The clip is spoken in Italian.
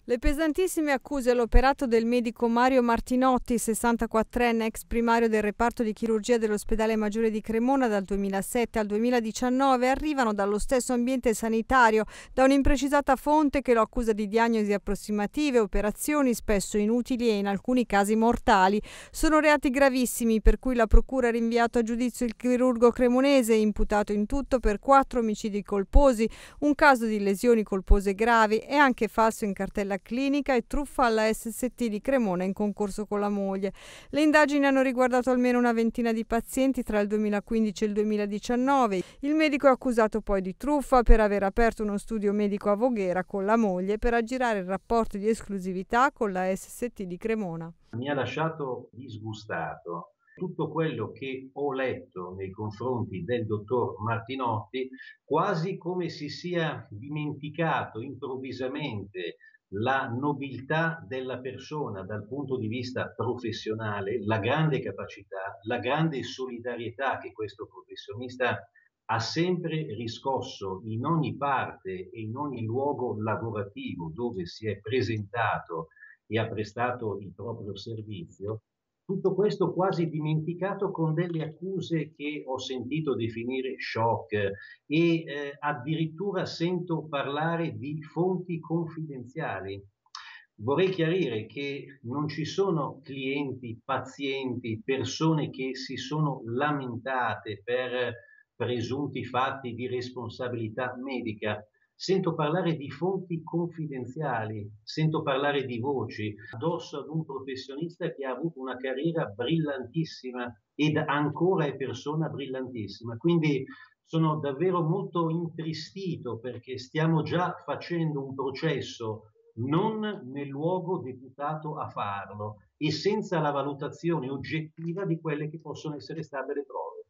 Le pesantissime accuse all'operato del medico Mario Martinotti, 64enne ex primario del reparto di chirurgia dell'ospedale Maggiore di Cremona dal 2007 al 2019, arrivano dallo stesso ambiente sanitario, da un'imprecisata fonte che lo accusa di diagnosi approssimative, operazioni spesso inutili e in alcuni casi mortali. Sono reati gravissimi per cui la procura ha rinviato a giudizio il chirurgo cremonese, imputato in tutto per 4 omicidi colposi, un caso di lesioni colpose gravi e anche falso in cartella clinica e truffa alla SST di Cremona in concorso con la moglie. Le indagini hanno riguardato almeno una ventina di pazienti tra il 2015 e il 2019. Il medico è accusato poi di truffa per aver aperto uno studio medico a Voghera con la moglie per aggirare il rapporto di esclusività con la SST di Cremona. Mi ha lasciato disgustato tutto quello che ho letto nei confronti del dottor Martinotti, quasi come si sia dimenticato improvvisamente la nobiltà della persona dal punto di vista professionale, la grande capacità, la grande solidarietà che questo professionista ha sempre riscosso in ogni parte e in ogni luogo lavorativo dove si è presentato e ha prestato il proprio servizio. Tutto questo quasi dimenticato con delle accuse che ho sentito definire shock addirittura sento parlare di fonti confidenziali. Vorrei chiarire che non ci sono clienti, pazienti, persone che si sono lamentate per presunti fatti di responsabilità medica. Sento parlare di fonti confidenziali, sento parlare di voci addosso ad un professionista che ha avuto una carriera brillantissima ed ancora è persona brillantissima. Quindi sono davvero molto intristito perché stiamo già facendo un processo non nel luogo deputato a farlo e senza la valutazione oggettiva di quelle che possono essere state le prove.